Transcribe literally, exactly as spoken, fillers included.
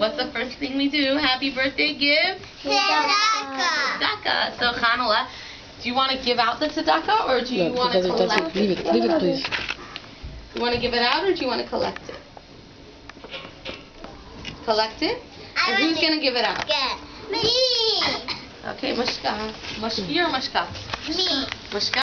what's the first thing we do? Happy birthday gift? Tzedakah. Tzedakah. So Chanale, do you want to give out the tzedakah or do you No, want to that's- collect that's it. Leave it, leave it, please. You want to give it out or do you want to collect it? Collect it? I And who's want going to give it out? Get me. Okay, Mushka. Mushki or Mushka? Me. Mushka.